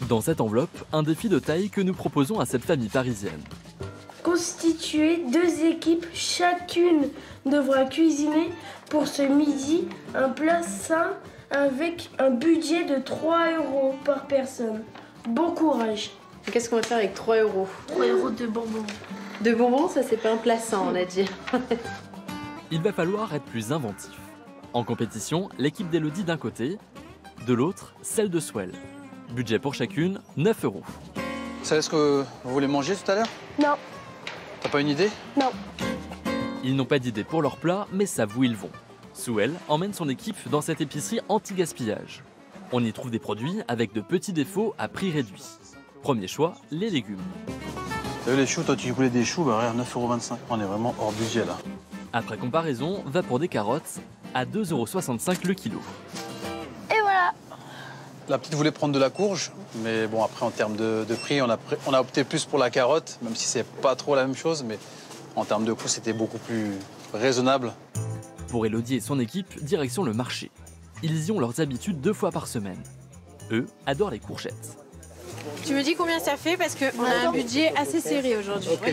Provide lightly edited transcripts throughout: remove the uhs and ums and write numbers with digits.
Dans cette enveloppe, un défi de taille que nous proposons à cette famille parisienne. Constituer 2 équipes, chacune devra cuisiner pour ce midi un plat sain avec un budget de 3 € par personne. Bon courage. Qu'est-ce qu'on va faire avec 3 €? 3 € de bonbons. De bonbons, ça c'est pas un plat sain, on a dit. Il va falloir être plus inventif. En compétition, l'équipe d'Elodie d'un côté, de l'autre, celle de Swell. Budget pour chacune, 9 €. Vous savez ce que vous voulez manger tout à l'heure? Non, T'as pas une idée? non. Ils n'ont pas d'idée pour leur plat, mais savent où ils vont. Swell emmène son équipe dans cette épicerie anti-gaspillage. On y trouve des produits avec de petits défauts à prix réduit. Premier choix, les légumes. T'as vu les choux? Toi, tu voulais des choux, bah regarde, 9,25 €. On est vraiment hors budget là. Après comparaison, va pour des carottes à 2,65 € le kilo. Et voilà. La petite voulait prendre de la courge, mais bon, après, en termes de prix, on a opté plus pour la carotte, même si c'est pas trop la même chose, mais en termes de coût, c'était beaucoup plus raisonnable. Pour Elodie et son équipe, direction le marché. Ils y ont leurs habitudes 2 fois par semaine. Eux adorent les courgettes. Tu me dis combien ça fait parce qu'on a un budget assez serré aujourd'hui. Ok.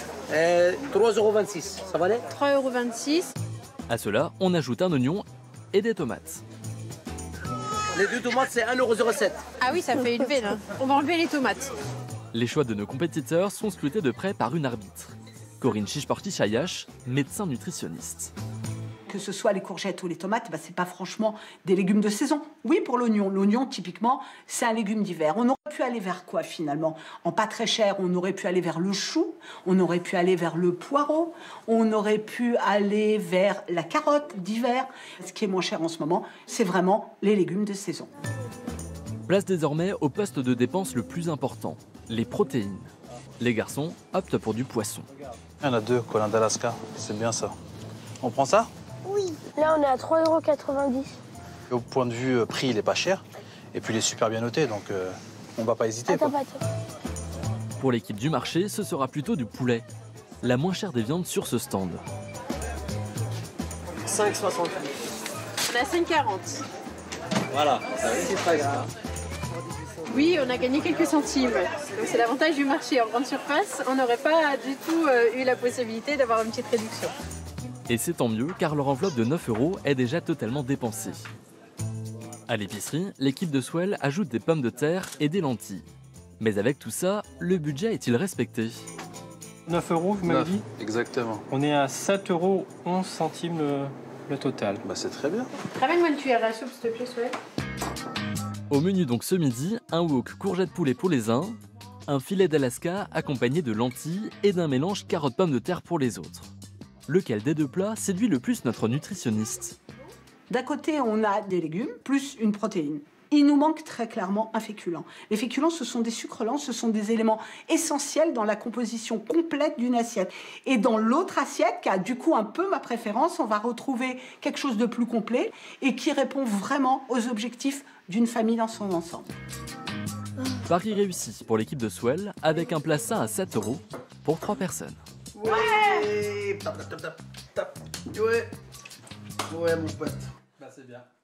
3,26 €, ça va aller? 3,26 €. À cela, on ajoute un oignon et des tomates. Les 2 tomates, c'est 1,07 €. Ah oui, ça fait élevé là. On va enlever les tomates. Les choix de nos compétiteurs sont scrutés de près par une arbitre. Corinne Chichporti-Chayash, médecin nutritionniste. Que ce soit les courgettes ou les tomates, c'est pas franchement des légumes de saison. Oui, pour l'oignon. L'oignon, typiquement, c'est un légume d'hiver. On aurait pu aller vers quoi, finalement? En pas très cher, on aurait pu aller vers le chou, on aurait pu aller vers le poireau, on aurait pu aller vers la carotte d'hiver. Ce qui est moins cher en ce moment, c'est vraiment les légumes de saison. Place désormais au poste de dépense le plus important, les protéines. Les garçons optent pour du poisson. Il y en a 2, Colin d'Alaska, c'est bien ça. On prend ça? Oui. Là, on est à 3,90 €. Et au point de vue prix, il est pas cher. Et puis, il est super bien noté, donc on va pas hésiter. Attends, Quoi. attends. Pour l'équipe du marché, ce sera plutôt du poulet. La moins chère des viandes sur ce stand. 5,68 €. On a 5,40 €. Voilà, c'est pas grave. Oui, on a gagné quelques centimes. Donc c'est l'avantage du marché. En grande surface, on n'aurait pas du tout eu la possibilité d'avoir une petite réduction. Et c'est tant mieux car leur enveloppe de 9 € est déjà totalement dépensée. À l'épicerie, l'équipe de Swell ajoute des pommes de terre et des lentilles. Mais avec tout ça, le budget est-il respecté? 9 €, vous m'avez dit? Exactement. On est à 7,11 € le total. Bah, c'est très bien. Ramène-moi une cuillère à soupe, s'il te plaît, Soël. Au menu donc ce midi, un wok courgette poulet pour les uns, un filet d'Alaska accompagné de lentilles et d'un mélange carottes-pommes de terre pour les autres. Lequel des deux plats séduit le plus notre nutritionniste? D'un côté, on a des légumes plus une protéine. Il nous manque très clairement un féculent. Les féculents, ce sont des sucres lents, ce sont des éléments essentiels dans la composition complète d'une assiette. Et dans l'autre assiette, qui a du coup un peu ma préférence, on va retrouver quelque chose de plus complet et qui répond vraiment aux objectifs d'une famille dans son ensemble. Pari réussi pour l'équipe de Swell avec un plat sain à 7 € pour 3 personnes. Ouais. Tap, tap, tap, tap. Ouais. Ouais, mon pote. Bah, c'est bien.